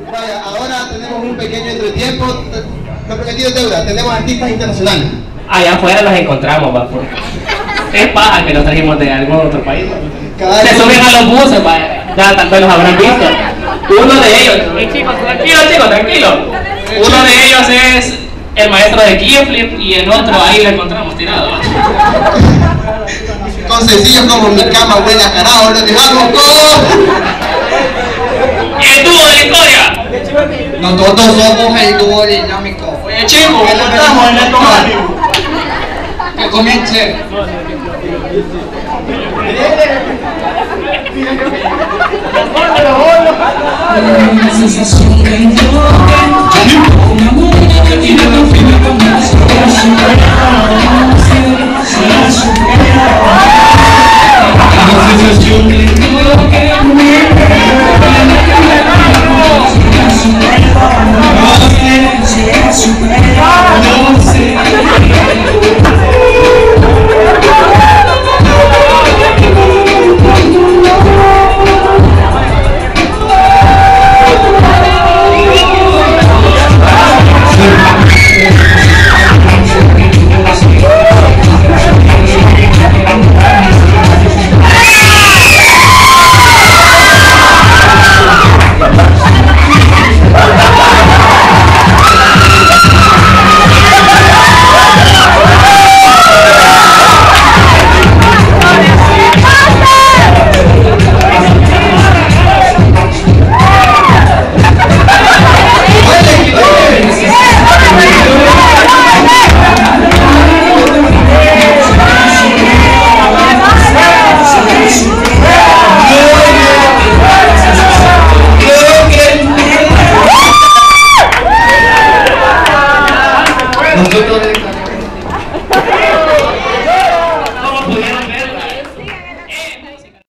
Vaya, ahora tenemos un pequeño entretiempo. Lo prometido es deuda, tenemos artistas internacionales. Allá afuera los encontramos, va. Es paja que los trajimos de algún otro país. Se suben a los buses, va. Ya tal vez los habrán visto. Uno de ellos, chicos, tranquilo. Uno de ellos es el maestro de kickflip y el otro ahí lo encontramos tirado. Con sencillos como mi cama huele a carajo, lo dejamos con... ¡El dúo de la historia! Nosotros somos el dúo dinámico. Oye chicos, que estamos en estos ánimos. Que comience. Una sensación que enfoque, una moneda que tiene tan firme como la será superado. Una sensación que enfoque, será superado. No sé. Nosotros